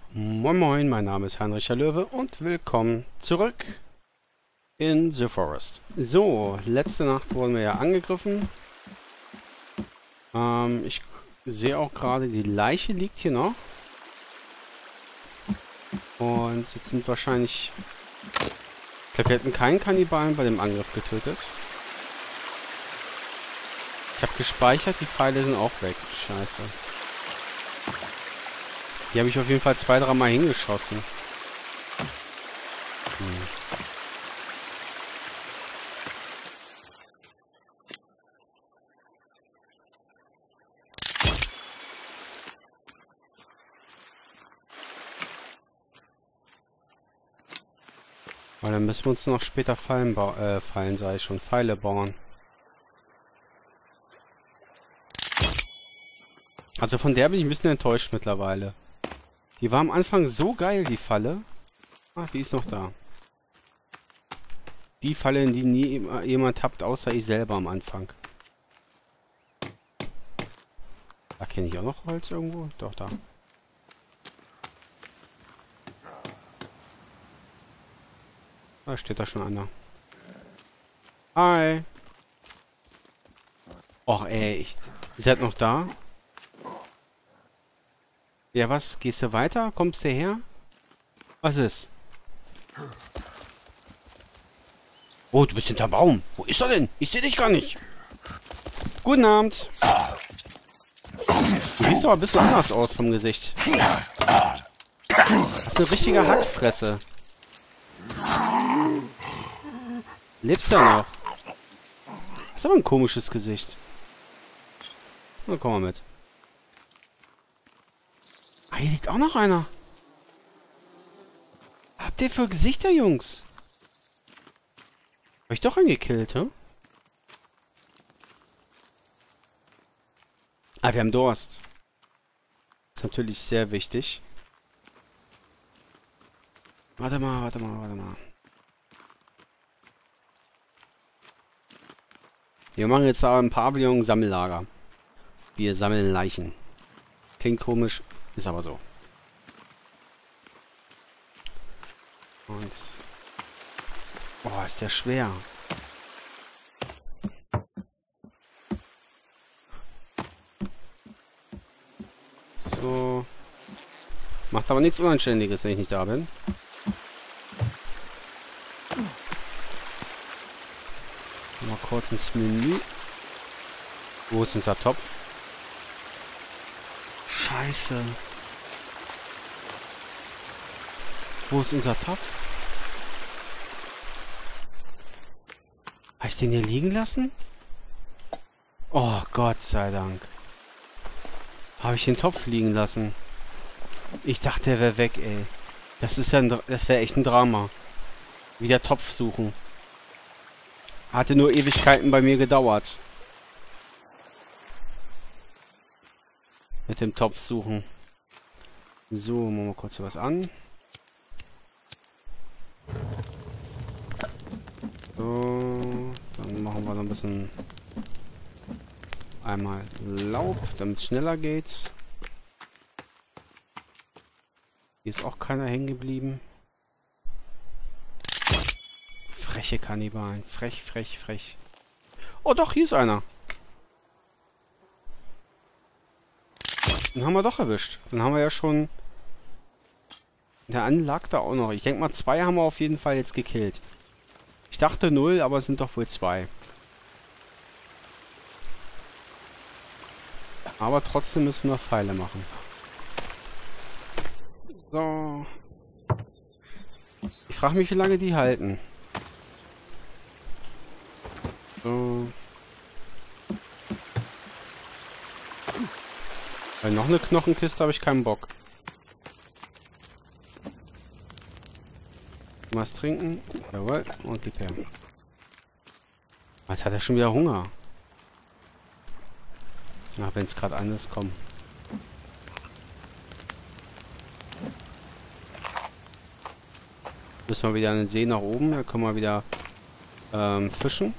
Moin Moin, mein Name ist Heinrich der Löwe und willkommen zurück in The Forest. So, letzte Nacht wurden wir ja angegriffen. Ich sehe auch gerade, die Leiche liegt hier noch. Und jetzt sind wahrscheinlich... Ich glaube, wir hätten keinen Kannibalen bei dem Angriff getötet. Ich habe gespeichert, die Pfeile sind auch weg. Scheiße. Die habe ich auf jeden Fall 2-3 Mal hingeschossen. Weil dann müssen wir uns noch später Fallen sage ich schon, Pfeile bauen. Also von der bin ich ein bisschen enttäuscht mittlerweile. Die war am Anfang so geil, die Falle. Ach, die ist noch da. Die Falle, in die nie jemand tappt, außer ich selber am Anfang. Da kenne ich auch noch Holz irgendwo. Doch, da. Da steht da schon einer. Hi. Och, ey, echt. Ihr seid noch da? Ja, was? Gehst du weiter? Kommst du her? Was ist? Oh, du bist hinterm Baum. Wo ist er denn? Ich sehe dich gar nicht. Guten Abend. Du siehst aber ein bisschen anders aus vom Gesicht. Das ist eine richtige Hackfresse. Lebst du noch? Hast aber ein komisches Gesicht. Na, komm mal mit. Ah, hier liegt auch noch einer. Habt ihr für Gesichter, Jungs? Hab ich doch einen gekillt, hä? Ah, wir haben Durst. Ist natürlich sehr wichtig. Warte mal. Wir machen jetzt aber ein Pavillon Sammellager. Wir sammeln Leichen. Klingt komisch, ist aber so. Und... Boah, ist der schwer. So. Macht aber nichts Unanständiges, wenn ich nicht da bin. Mal kurz ins Menü. Wo ist unser Topf? Scheiße. Wo ist unser Topf? Habe ich den hier liegen lassen? Oh, Gott sei Dank. Habe ich den Topf liegen lassen? Ich dachte, der wäre weg, ey. Das ist ja das wäre echt ein Drama. Wieder Topf suchen. Hatte nur Ewigkeiten bei mir gedauert. Mit dem Topf suchen. So, machen wir mal kurz was an. So, dann machen wir noch ein bisschen einmal Laub, damit es schneller geht. Hier ist auch keiner hängen geblieben. Freche Kannibalen. Frech. Oh doch, hier ist einer. Den haben wir doch erwischt. Dann haben wir ja schon... Der eine lag da auch noch. Ich denke mal, 2 haben wir auf jeden Fall jetzt gekillt. Ich dachte 0, aber es sind doch wohl 2. Aber trotzdem müssen wir Pfeile machen. So. Ich frage mich, wie lange die halten. So. Weil noch eine Knochenkiste habe ich keinen Bock. Was trinken? Jawohl. Und gib her. Jetzt hat er schon wieder Hunger. Ach, wenn es gerade anders kommt. Müssen wir wieder an den See nach oben. Da können wir wieder fischen.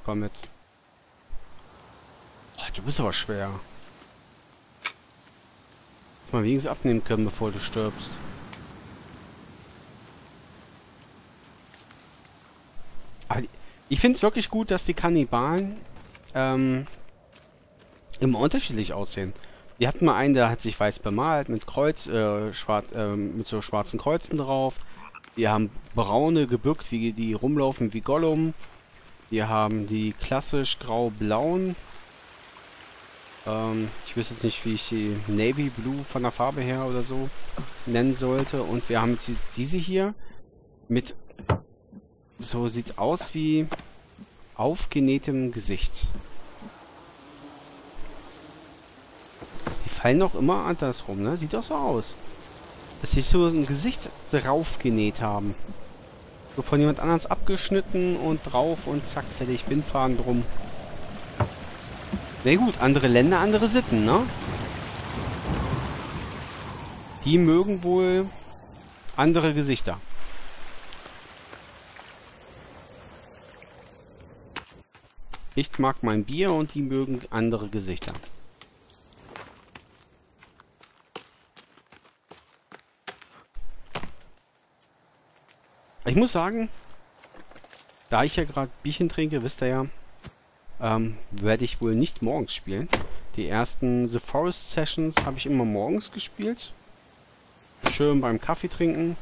komm mit. Oh, du bist aber schwer. Mal wenigstens abnehmen können, bevor du stirbst. Aber ich finde es wirklich gut, dass die Kannibalen immer unterschiedlich aussehen. Wir hatten mal einen, der hat sich weiß bemalt mit Kreuz, mit so schwarzen Kreuzen drauf. Wir haben braune gebückt, die rumlaufen wie Gollum. Wir haben die klassisch grau-blauen. Ich wüsste jetzt nicht, wie ich die Navy Blue von der Farbe her oder so nennen sollte. Und wir haben diese hier mit, so sieht aus wie aufgenähtem Gesicht. Die fallen doch immer andersrum, ne? Sieht doch so aus. Dass sie so ein Gesicht drauf genäht haben. So von jemand anderes abgeschnitten und drauf und zack, fertig, Bindfaden drum. Na gut, andere Länder, andere Sitten, ne? Die mögen wohl andere Gesichter. Ich mag mein Bier und die mögen andere Gesichter. Ich muss sagen, da ich ja gerade Bierchen trinke, wisst ihr ja, werde ich wohl nicht morgens spielen. Die ersten The Forest Sessions habe ich immer morgens gespielt. Schön beim Kaffee trinken.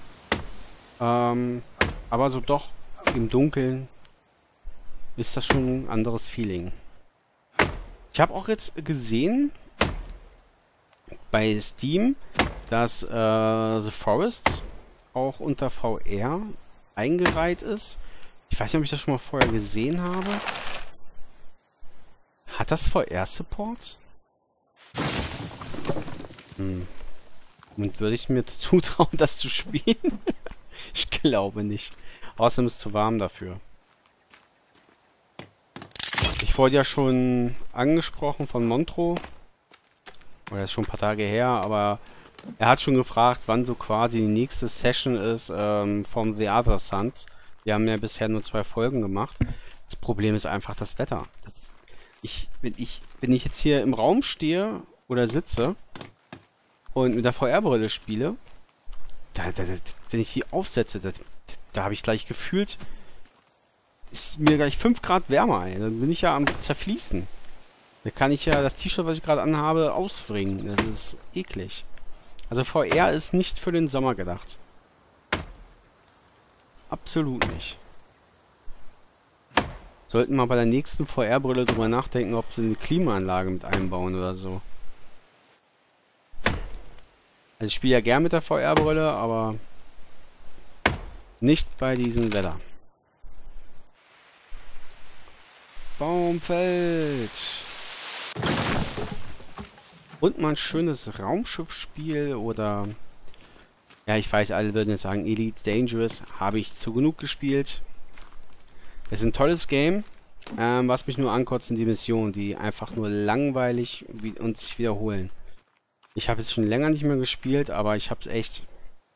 Aber so doch im Dunkeln ist das schon ein anderes Feeling. Ich habe auch jetzt gesehen bei Steam, dass The Forest auch unter VR eingereiht ist. Ich weiß nicht, ob ich das schon mal vorher gesehen habe. Hat das VR-Support? Und würde ich mir zutrauen, das zu spielen? Ich glaube nicht. Außerdem ist es zu warm dafür. Ich wurde ja schon angesprochen von Montro. Das ist schon ein paar Tage her, aber er hat schon gefragt, wann so quasi die nächste Session ist von The Other Sons. Wir haben ja bisher nur 2 Folgen gemacht. Das Problem ist einfach das Wetter. Wenn ich jetzt hier im Raum stehe oder sitze und mit der VR-Brille spiele, wenn ich die aufsetze, da habe ich gleich gefühlt, ist mir gleich 5 Grad wärmer. Ey. Dann bin ich ja am Zerfließen. Da kann ich ja das T-Shirt, was ich gerade anhabe, auswringen. Das ist eklig. Also VR ist nicht für den Sommer gedacht. Absolut nicht. Sollten wir bei der nächsten VR-Brille drüber nachdenken, ob sie eine Klimaanlage mit einbauen oder so. Also ich spiele ja gern mit der VR-Brille, aber nicht bei diesem Wetter. Baum fällt. Und mal ein schönes Raumschiffspiel oder... Ja, ich weiß, alle würden jetzt sagen, Elite Dangerous habe ich zu genug gespielt. Es ist ein tolles Game. Was mich nur ankotzt, sind die Missionen, die einfach nur langweilig und sich wiederholen. Ich habe jetzt schon länger nicht mehr gespielt, aber ich habe es echt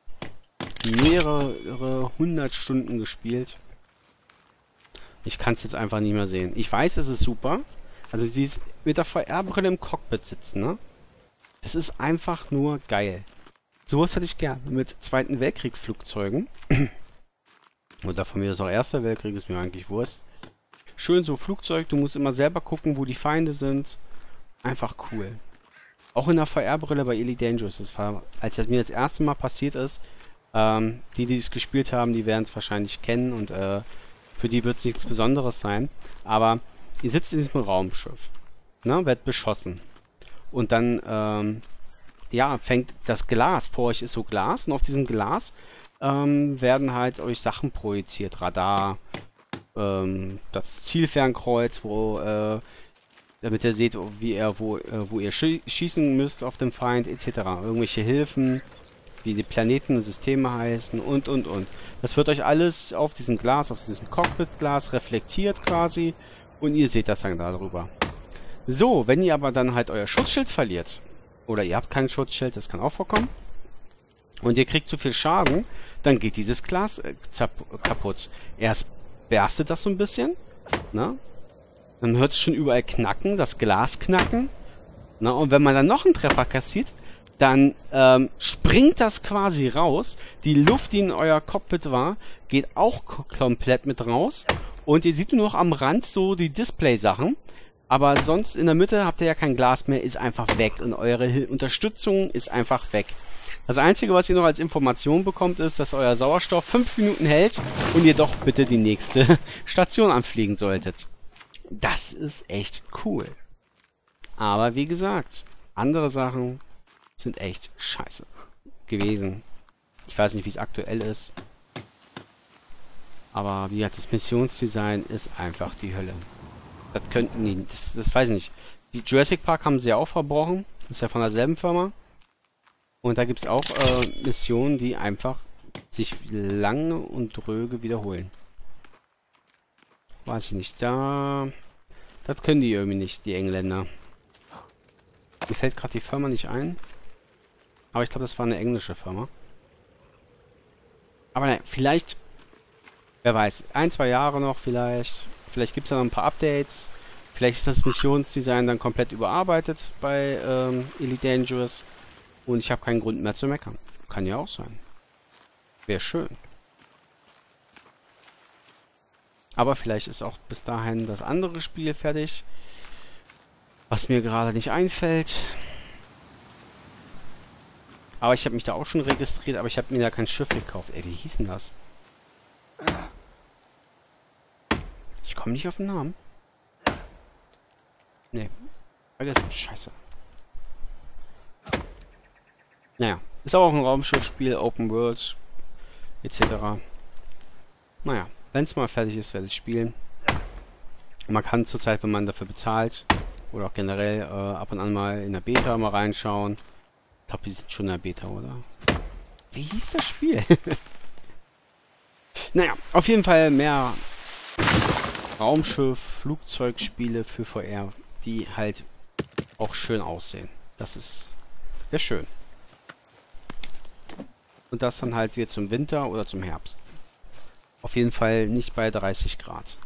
mehrere 100 Stunden gespielt. Ich kann es jetzt einfach nicht mehr sehen. Ich weiß, es ist super. Also dieses mit der VR-Brille im Cockpit sitzen, ne? Das ist einfach nur geil. Sowas hätte ich gern. Mit Zweiten Weltkriegsflugzeugen. Oder von mir ist auch Erster Weltkrieg, ist mir eigentlich Wurst. Schön so Flugzeug, du musst immer selber gucken, wo die Feinde sind. Einfach cool. Auch in der VR-Brille bei Elite Dangerous. Das war, als das mir das erste Mal passiert ist, die es gespielt haben, die werden es wahrscheinlich kennen und für die wird es nichts Besonderes sein. Aber ihr sitzt in diesem Raumschiff, ne, werdet beschossen. Und dann, ja, fängt das Glas, vor euch ist so Glas und auf diesem Glas werden halt euch Sachen projiziert. Radar, das Zielfernkreuz, damit ihr seht, wo ihr schießen müsst auf den Feind, etc. Irgendwelche Hilfen, wie die Planeten und Systeme heißen und. Das wird euch alles auf diesem Glas, auf diesem Cockpit-Glas reflektiert quasi und ihr seht das dann darüber. So, wenn ihr aber dann halt euer Schutzschild verliert, oder ihr habt kein Schutzschild, das kann auch vorkommen, und ihr kriegt zu viel Schaden, dann geht dieses Glas kaputt. Erst berstet das so ein bisschen, Ne? Dann hört es schon überall knacken, das Glas knacken. Ne? Und wenn man dann noch einen Treffer kassiert, dann springt das quasi raus. Die Luft, die in euer Cockpit war, geht auch komplett mit raus. Und ihr seht nur noch am Rand so die Display-Sachen. Aber sonst in der Mitte habt ihr ja kein Glas mehr, ist einfach weg. Und eure Unterstützung ist einfach weg. Das Einzige, was ihr noch als Information bekommt, ist, dass euer Sauerstoff 5 Minuten hält und ihr doch bitte die nächste Station anfliegen solltet. Das ist echt cool. Aber wie gesagt, andere Sachen sind echt scheiße gewesen. Ich weiß nicht, wie es aktuell ist. Aber wie gesagt, das Missionsdesign ist einfach die Hölle. Das könnten die, das weiß ich nicht. Die Jurassic Park haben sie ja auch verbrochen. Das ist ja von derselben Firma. Und da gibt es auch Missionen, die einfach sich lange und dröge wiederholen. Weiß ich nicht. Das können die irgendwie nicht, die Engländer. Mir fällt gerade die Firma nicht ein. Aber ich glaube, das war eine englische Firma. Aber nein, vielleicht, wer weiß, 1, 2 Jahre noch vielleicht. Vielleicht gibt es da noch ein paar Updates. Vielleicht ist das Missionsdesign dann komplett überarbeitet bei Elite Dangerous. Und ich habe keinen Grund mehr zu meckern. Kann ja auch sein. Wäre schön. Aber vielleicht ist auch bis dahin das andere Spiel fertig. Was mir gerade nicht einfällt. Aber ich habe mich da auch schon registriert, aber ich habe mir da kein Schiff gekauft. Ey, wie hieß denn das? Ich komme nicht auf den Namen. Nee. Vergessen. Scheiße. Naja. Ist auch ein Raumschiffspiel, Open World, etc. Naja. Wenn es mal fertig ist, werde ich spielen. Man kann zurzeit, wenn man dafür bezahlt, oder auch generell ab und an mal in der Beta mal reinschauen. Ich glaube, die sind schon in der Beta, oder? Wie hieß das Spiel? Naja, auf jeden Fall mehr Raumschiff, Flugzeugspiele für VR, die halt auch schön aussehen. Das ist sehr schön. Und das dann halt wieder zum Winter oder zum Herbst. Auf jeden Fall nicht bei 30 Grad.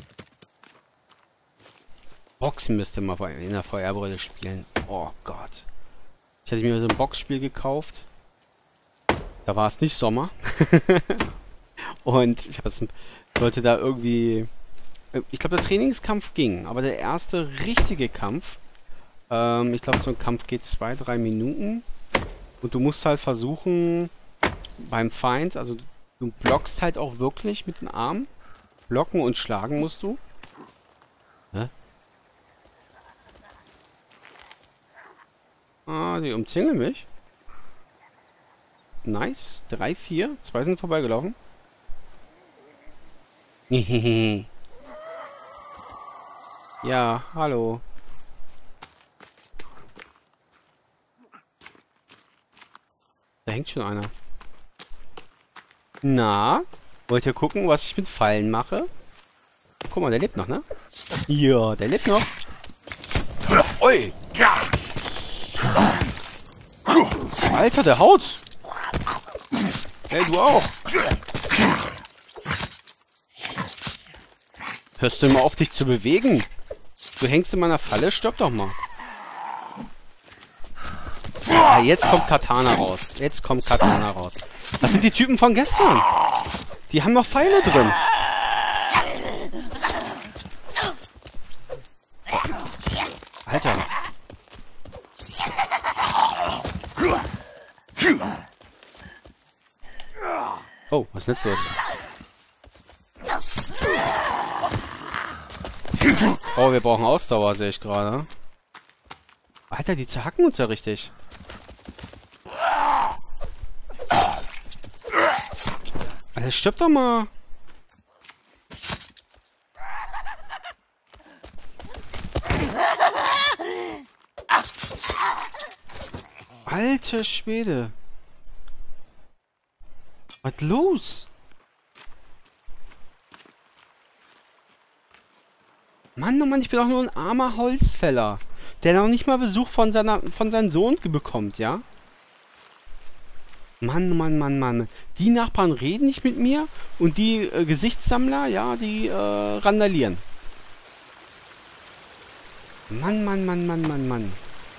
Boxen müsste man in der VR-Brille spielen. Oh Gott. Ich hatte mir so ein Boxspiel gekauft. Da war es nicht Sommer. Und ich sollte da irgendwie... Ich glaube, der Trainingskampf ging. Aber der erste richtige Kampf... ich glaube, so ein Kampf geht 2-3 Minuten. Und du musst halt versuchen... Beim Feind... Also du blockst halt auch wirklich mit den Armen. Blocken und schlagen musst du. Hä? Ah, die umzingeln mich. Nice. 3, 4. 2 sind vorbeigelaufen. Ja, hallo. Da hängt schon einer. Na? Wollt ihr gucken, was ich mit Pfeilen mache? Guck mal, der lebt noch, ne? Ja, der lebt noch. Ui! Alter, der haut! Hey, du auch! Hörst du immer auf, dich zu bewegen? Du hängst in meiner Falle, stopp doch mal. Ah, jetzt kommt Katana raus. Jetzt kommt Katana raus. Das sind die Typen von gestern. Die haben noch Pfeile drin. Alter. Oh, was ist denn jetzt los? Oh, wir brauchen Ausdauer, sehe ich gerade. Alter, die zerhacken uns ja richtig. Alter, stirb doch mal. Alter Schwede. Was los? Mann, oh Mann, ich bin doch nur ein armer Holzfäller, der noch nicht mal Besuch von seinem Sohn bekommt, ja? Mann, Mann, Mann, Mann. Die Nachbarn reden nicht mit mir und die Gesichtssammler, ja, die randalieren. Mann, Mann, Mann, Mann, Mann, Mann.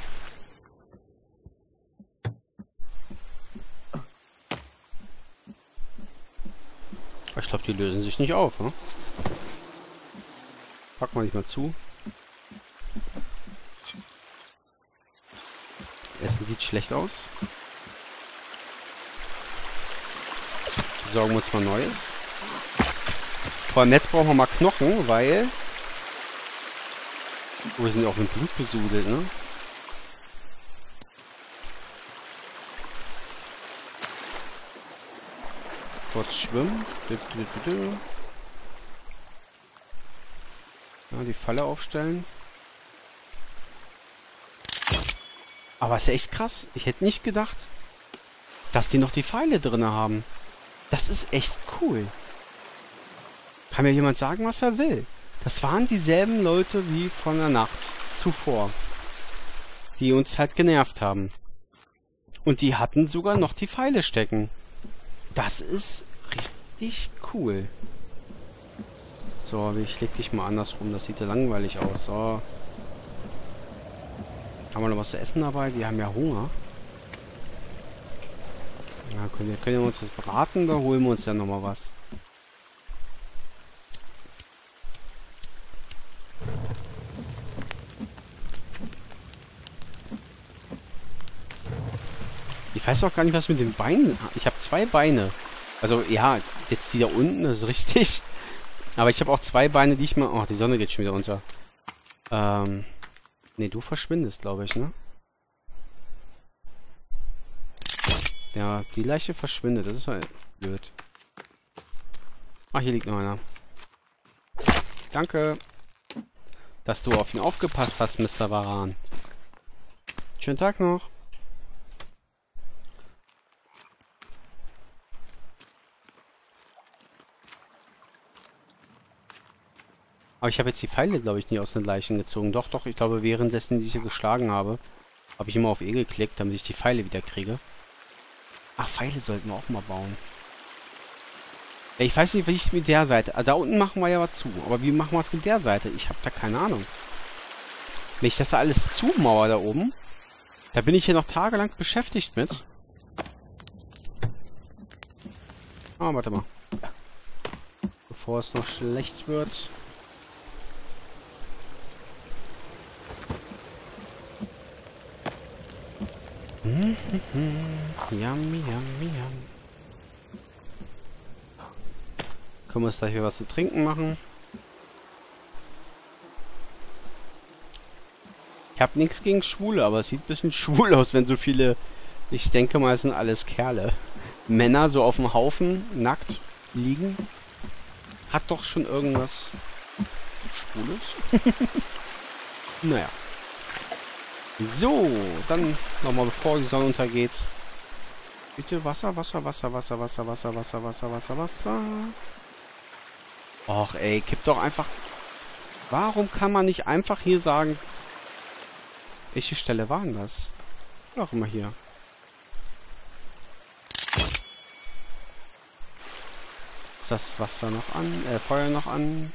Ich glaube, die lösen sich nicht auf, ne? Pack mal nicht mal zu. Essen sieht schlecht aus. Besorgen wir uns mal Neues. Vor allem jetzt brauchen wir mal Knochen, weil... Oh, wir sind ja auch mit Blut besudelt, ne? Kurz schwimmen. Ja, die Falle aufstellen. Aber ist ja echt krass. Ich hätte nicht gedacht, dass die noch die Pfeile drin haben. Das ist echt cool. Kann mir jemand sagen, was er will? Das waren dieselben Leute wie von der Nacht zuvor. Die uns halt genervt haben. Und die hatten sogar noch die Pfeile stecken. Das ist richtig cool. So, ich leg dich mal andersrum. Das sieht ja langweilig aus. So. Haben wir noch was zu essen dabei? Die haben ja Hunger. Ja, können wir uns was braten? Da holen wir uns dann nochmal was. Ich weiß auch gar nicht, was mit den Beinen... Ich habe 2 Beine. Also, ja, jetzt die da unten, das ist richtig. Aber ich habe auch 2 Beine, die ich mal... Oh, die Sonne geht schon wieder unter. Ne, du verschwindest, glaube ich, ne? Ja, die Leiche verschwindet. Das ist halt blöd. Ah, hier liegt noch einer. Danke, dass du auf ihn aufgepasst hast, Mr. Varan. Schönen Tag noch. Aber ich habe jetzt die Pfeile, glaube ich, nie aus den Leichen gezogen. Doch, doch, ich glaube, währenddessen, die ich hier geschlagen habe, habe ich immer auf E geklickt, damit ich die Pfeile wieder kriege. Ach, Pfeile sollten wir auch mal bauen. Ja, ich weiß nicht, wie ich es mit der Seite... Da unten machen wir ja was zu. Aber wie machen wir es mit der Seite? Ich habe da keine Ahnung. Wenn ich das da alles zumauer da oben, da bin ich hier noch tagelang beschäftigt mit. Ah, warte mal. Bevor es noch schlecht wird... Yummy, yummy, yum. Können wir uns gleich hier was zu trinken machen? Ich habe nichts gegen Schwule, aber es sieht ein bisschen schwul aus, wenn so viele... Ich denke mal, es sind alles Kerle. Männer so auf dem Haufen, nackt liegen. Hat doch schon irgendwas Schwules. Naja. So, dann nochmal bevor die Sonne untergeht. Bitte Wasser, Wasser, Wasser, Wasser, Wasser, Wasser, Wasser, Wasser, Wasser, Wasser. Och ey, kipp doch einfach... Warum kann man nicht einfach hier sagen... Welche Stelle war denn das? Auch immer hier. Ist das Wasser noch an? Feuer noch an?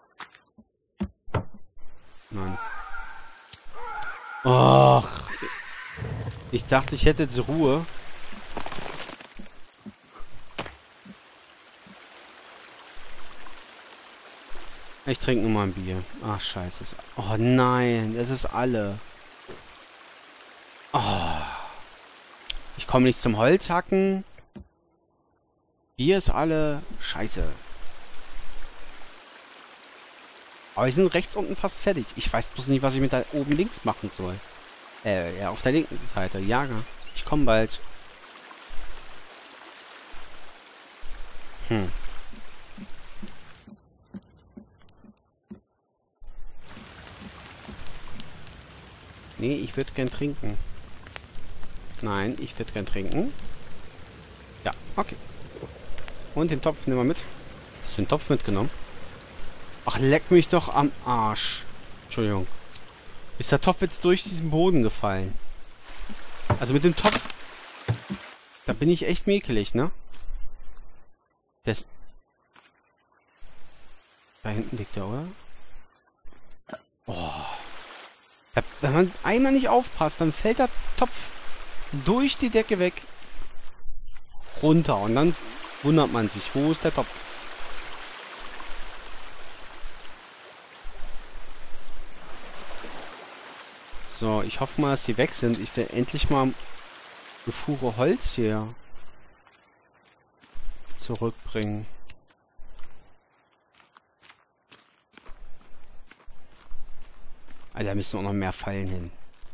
Nein. Och. Ich dachte, ich hätte jetzt Ruhe. Ich trinke nur mal ein Bier. Ach, scheiße. Oh nein, es ist alle. Oh. Ich komme nicht zum Holzhacken. Bier ist alle. Scheiße. Aber wir sind rechts unten fast fertig. Ich weiß bloß nicht, was ich mit da oben links machen soll. Ja, auf der linken Seite. Ja, ich komme bald. Nee, ich würde gern trinken. Nein, ich würde gern trinken. Ja, okay. Und den Topf nehmen wir mit. Hast du den Topf mitgenommen? Ach, leck mich doch am Arsch. Entschuldigung. Ist der Topf jetzt durch diesen Boden gefallen? Also mit dem Topf... Da bin ich echt mäkelig, ne? Das... Da hinten liegt er, oder? Oh. Wenn man einmal nicht aufpasst, dann fällt der Topf durch die Decke weg runter. Und dann wundert man sich, wo ist der Topf? So, ich hoffe mal, dass sie weg sind. Ich will endlich mal eine Fuhre Holz hier zurückbringen. Alter, da müssen auch noch mehr Fallen hin.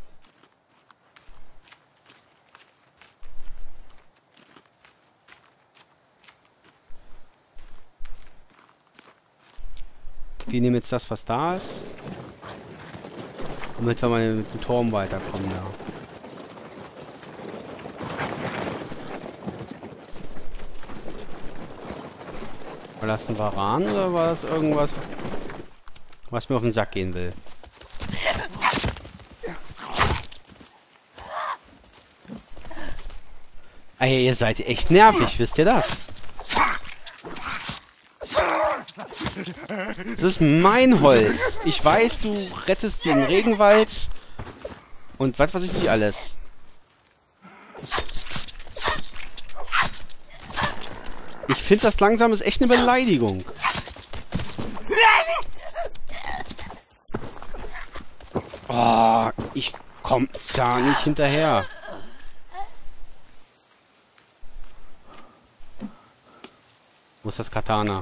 Wir nehmen jetzt das, was da ist. Damit wir mal mit dem Turm weiterkommen, ja. War das ein Varan oder war das irgendwas, was mir auf den Sack gehen will? Ey, ihr seid echt nervig, wisst ihr das? Das ist mein Holz. Ich weiß, du rettest den Regenwald und was weiß ich nicht alles. Ich finde das langsam ist echt eine Beleidigung. Oh, ich komm da nicht hinterher. Wo ist das Katana?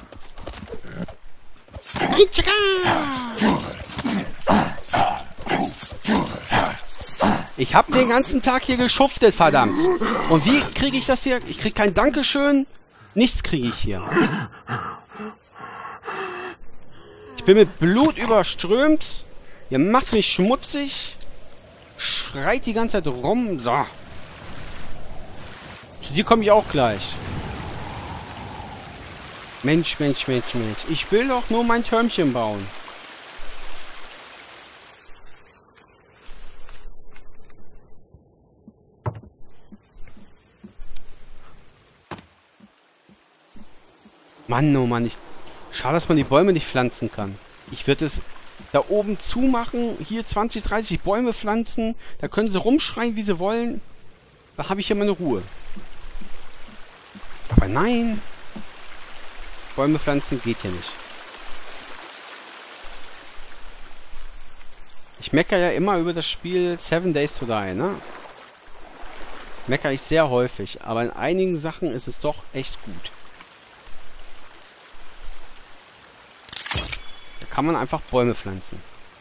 Ich habe den ganzen Tag hier geschuftet, verdammt. Und wie kriege ich das hier? Ich kriege kein Dankeschön. Nichts kriege ich hier. Ich bin mit Blut überströmt. Ihr macht mich schmutzig. Schreit die ganze Zeit rum. So. Zu dir komme ich auch gleich. Mensch, Mensch, Mensch, Mensch. Ich will doch nur mein Türmchen bauen. Mann, oh Mann. Schade, dass man die Bäume nicht pflanzen kann. Ich würde es da oben zumachen. Hier 20, 30 Bäume pflanzen. Da können sie rumschreien, wie sie wollen. Da habe ich hier meine Ruhe. Aber nein. Bäume pflanzen geht hier nicht. Ich meckere ja immer über das Spiel 7 Days to Die, ne? Meckere ich sehr häufig, aber in einigen Sachen ist es doch echt gut. Da kann man einfach Bäume pflanzen.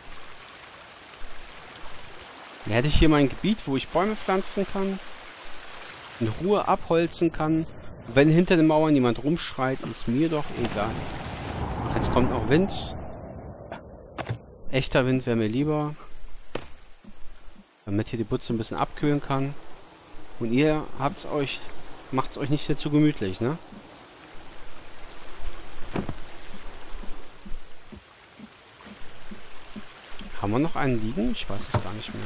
Da hätte ich hier mein Gebiet, wo ich Bäume pflanzen kann, in Ruhe abholzen kann. Wenn hinter den Mauern jemand rumschreit, ist mir doch egal. Ach, jetzt kommt noch Wind. Echter Wind wäre mir lieber. Damit hier die Butze ein bisschen abkühlen kann. Und ihr macht's euch nicht sehr zu gemütlich, ne? Haben wir noch einen liegen? Ich weiß es gar nicht mehr.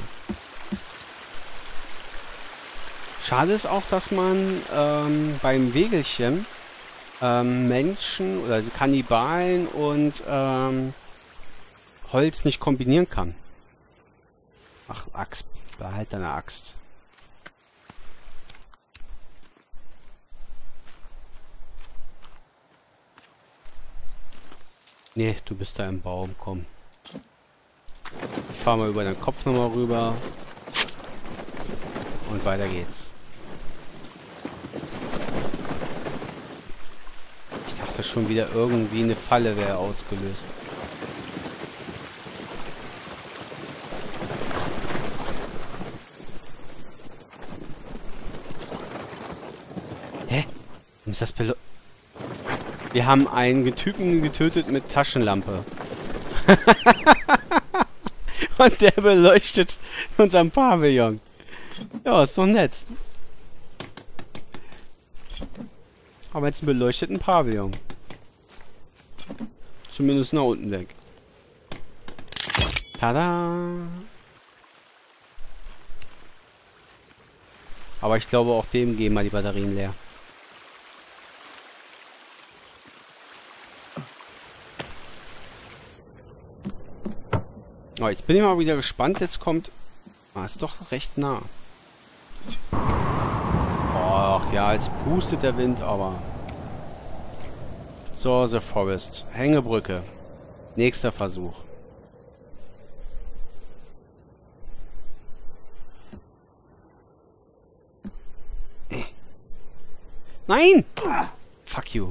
Schade ist auch, dass man beim Wägelchen Menschen oder Kannibalen und Holz nicht kombinieren kann. Ach, Axt. Behalt deine Axt. Nee, du bist da im Baum, komm. Ich fahre mal über deinen Kopf nochmal rüber. Und weiter geht's. Ich dachte schon wieder irgendwie eine Falle wäre ausgelöst. Hä? Warum ist das Wir haben einen Typen getötet mit Taschenlampe. Und der beleuchtet unseren Pavillon. Ja, ist doch nett. Aber jetzt einen beleuchteten Pavillon. Zumindest nach unten weg. Tada! Aber ich glaube, auch dem gehen mal die Batterien leer. Oh, jetzt bin ich mal wieder gespannt. Jetzt kommt... Ah, ist doch recht nah. Och, ja, jetzt pustet der Wind, aber... So, The Forest. Hängebrücke. Nächster Versuch. Nein! Fuck you.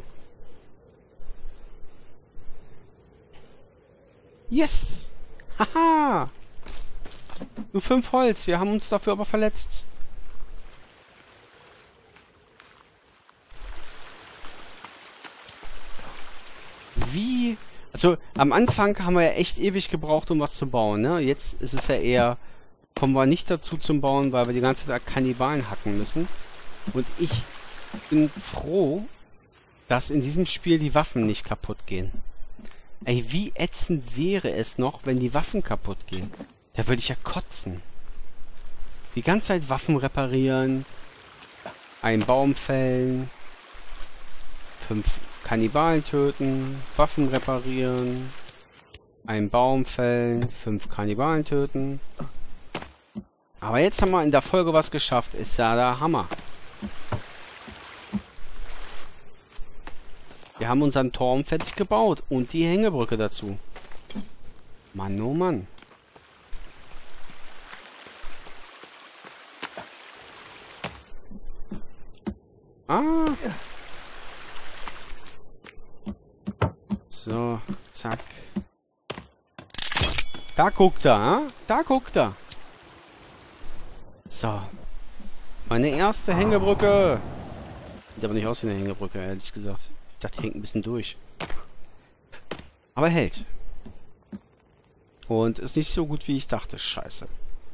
Yes! Haha! Nur 5 Holz. Wir haben uns dafür aber verletzt. Wie? Also, am Anfang haben wir ja echt ewig gebraucht, um was zu bauen, ne? Jetzt ist es ja eher... Kommen wir nicht dazu zum Bauen, weil wir die ganze Zeit Kannibalen hacken müssen. Und ich bin froh, dass in diesem Spiel die Waffen nicht kaputt gehen. Ey, wie ätzend wäre es noch, wenn die Waffen kaputt gehen? Da würde ich ja kotzen. Die ganze Zeit Waffen reparieren, einen Baum fällen, 5 Kannibalen töten, Waffen reparieren, einen Baum fällen, 5 Kannibalen töten. Aber jetzt haben wir in der Folge was geschafft. Ist ja der Hammer. Wir haben unseren Turm fertig gebaut und die Hängebrücke dazu. Mann, oh Mann. Ah. So, zack. Da guckt er, ha? Da guckt er. So. Meine erste Hängebrücke. Sieht aber nicht aus wie eine Hängebrücke, ehrlich gesagt. Ich dachte, die hängt ein bisschen durch. Aber hält. Und ist nicht so gut, wie ich dachte. Scheiße.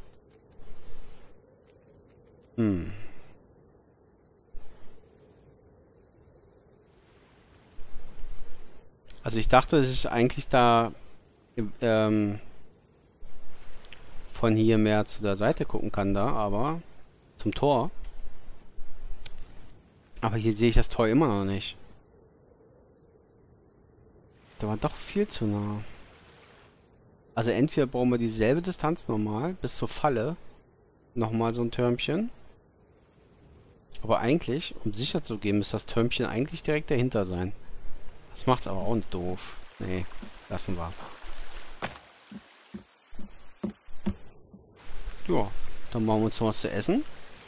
Also ich dachte, dass ich eigentlich da von hier mehr zu der Seite gucken kann da, aber zum Tor. Aber hier sehe ich das Tor immer noch nicht. Da war doch viel zu nah. Also entweder brauchen wir dieselbe Distanz nochmal, bis zur Falle. Nochmal so ein Türmchen. Aber eigentlich, um sicher zu gehen, müsste das Türmchen eigentlich direkt dahinter sein. Das macht's aber auch nicht doof. Nee, lassen wir. Ja, dann machen wir uns noch was zu essen.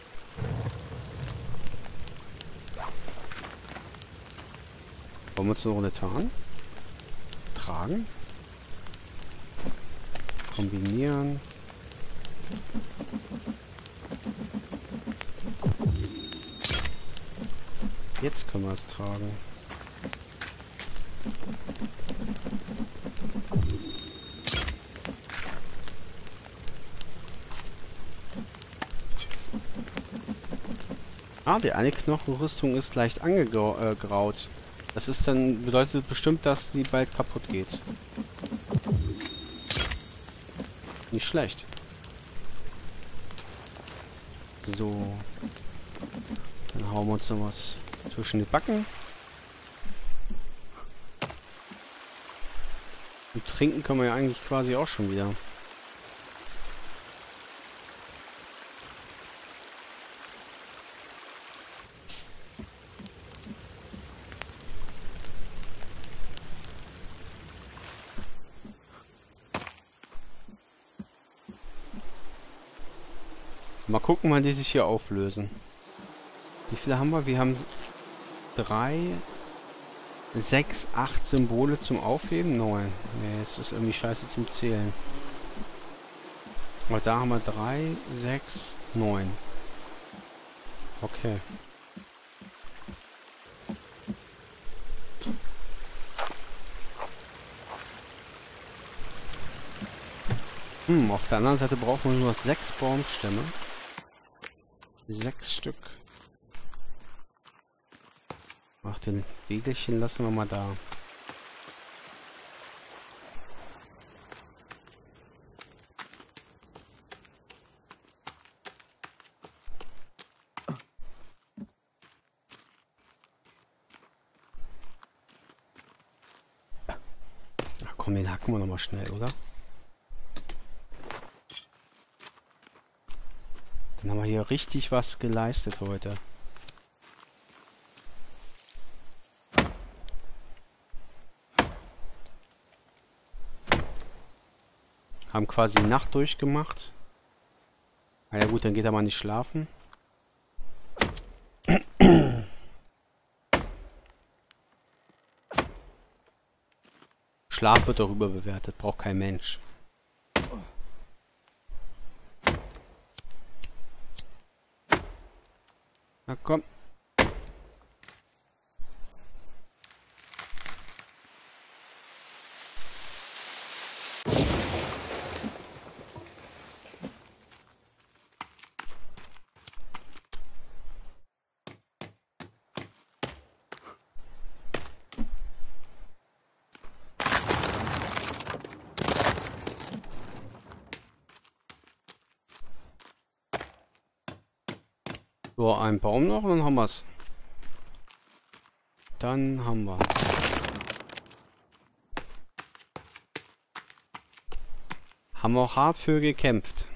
Wollen wir uns eine Runde tragen? Kombinieren. Jetzt können wir es tragen. Ah, die eine Knochenrüstung ist leicht angegraut. Das ist dann, bedeutet bestimmt, dass die bald kaputt geht. Nicht schlecht. So. Dann hauen wir uns noch was zwischen die Backen. Und trinken können wir ja eigentlich quasi auch schon wieder. Mal gucken, wann die sich hier auflösen. Wie viele haben wir? Wir haben 3, 6, 8 Symbole zum Aufheben. 9. Nee, es ist irgendwie scheiße zum Zählen. Aber da haben wir 3, 6, 9. Okay. Auf der anderen Seite brauchen wir nur noch 6 Baumstämme. 6 Stück. Ach, den Wegelchen lassen wir mal da. Ach komm, den hacken wir noch mal schnell, oder? Dann haben wir hier richtig was geleistet heute. Haben quasi die Nacht durchgemacht. Na ja gut, dann geht er mal nicht schlafen. Schlaf wird darüber bewertet, braucht kein Mensch. Na komm. So, ein Baum noch und dann haben wir's. Dann haben wir's. Haben wir auch hart für gekämpft.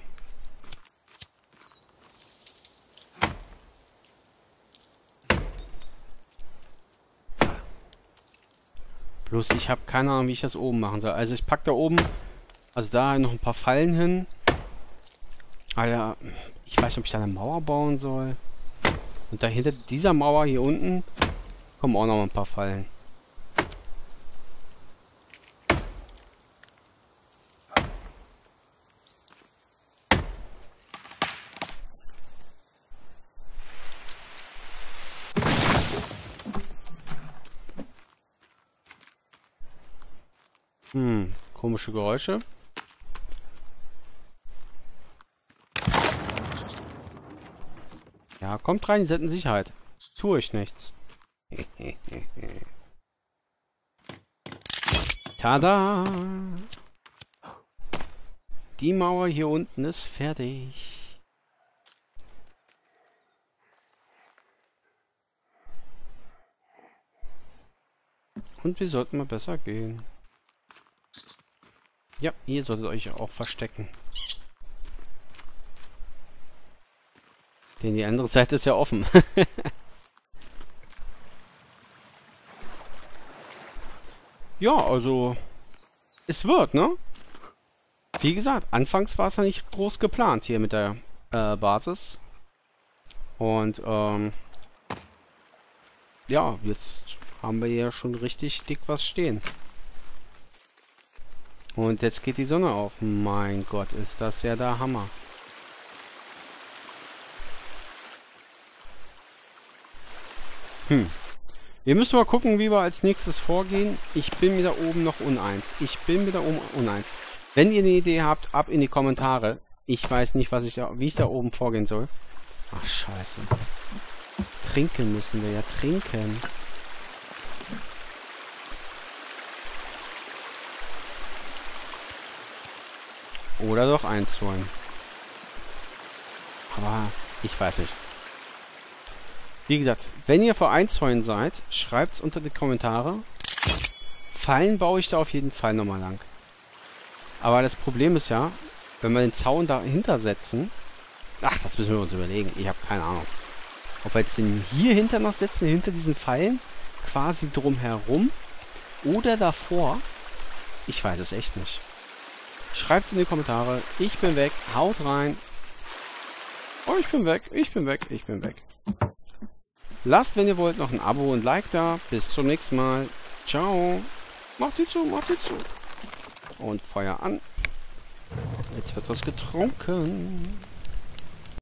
Bloß ich habe keine Ahnung, wie ich das oben machen soll. Also ich packe da oben, also da noch ein paar Fallen hin. Alter, ich weiß nicht, ob ich da eine Mauer bauen soll. Und dahinter dieser Mauer hier unten kommen auch noch ein paar Fallen. Komische Geräusche. Ja, kommt rein, ihr seid in Sicherheit. Tue ich nichts. Tada! Die Mauer hier unten ist fertig. Und wir sollten mal besser gehen. Ja, ihr solltet euch auch verstecken. Denn die andere Seite ist ja offen. Ja, also es wird, ne? Wie gesagt, anfangs war es ja nicht groß geplant hier mit der Basis. Und ja, jetzt haben wir ja schon richtig dick was stehen. Und jetzt geht die Sonne auf. Mein Gott, ist das ja der Hammer. Wir müssen mal gucken, wie wir als nächstes vorgehen. Ich bin mir da oben noch uneins. Wenn ihr eine Idee habt, ab in die Kommentare. Ich weiß nicht, wie ich da oben vorgehen soll. Ach, scheiße. Trinken müssen wir ja, trinken. Oder doch einzäunen. Aber ich weiß nicht. Wie gesagt, wenn ihr für Einzäunen seid, schreibt es unter die Kommentare. Fallen baue ich da auf jeden Fall nochmal lang. Aber das Problem ist ja, wenn wir den Zaun dahinter setzen... Ach, das müssen wir uns überlegen. Ich habe keine Ahnung. Ob wir jetzt den hier hinter noch setzen, hinter diesen Pfeilen, quasi drumherum oder davor. Ich weiß es echt nicht. Schreibt es in die Kommentare. Ich bin weg. Haut rein. Oh, ich bin weg. Lasst, wenn ihr wollt, noch ein Abo und Like da. Bis zum nächsten Mal. Ciao. Macht die zu. Und Feuer an. Jetzt wird was getrunken.